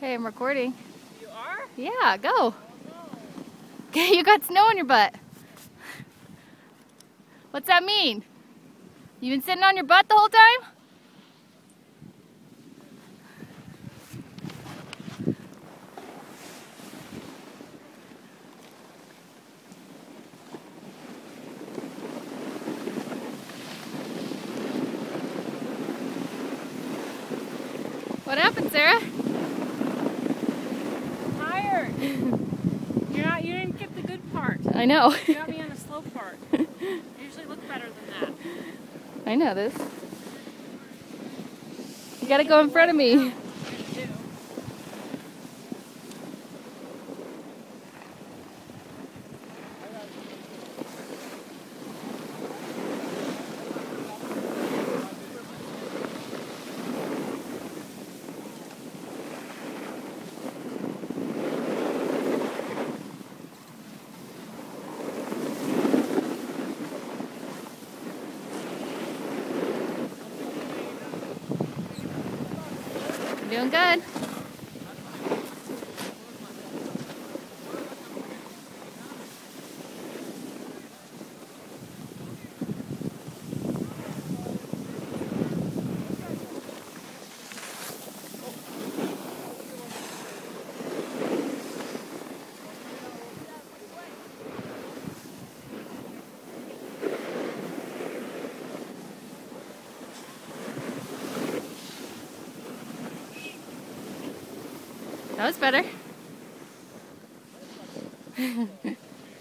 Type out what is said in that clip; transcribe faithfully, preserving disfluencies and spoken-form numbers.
Okay, I'm recording. You are? Yeah, go. Okay, you got snow on your butt. What's that mean? You been sitting on your butt the whole time? What happened, Sarah? I'm tired. You're not, you didn't get the good part. I know. You got me on the slow part. I usually look better than that. I know this. You gotta go in front of me. Doing good. That was better.